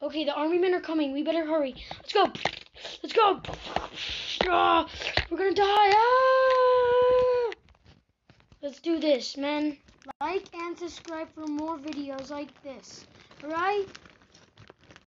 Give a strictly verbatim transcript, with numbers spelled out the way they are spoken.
Okay, the army men are coming. We better hurry. Let's go. Let's go. Ah, we're gonna die. Ah! Let's do this, man. Like and subscribe for more videos like this. Alright?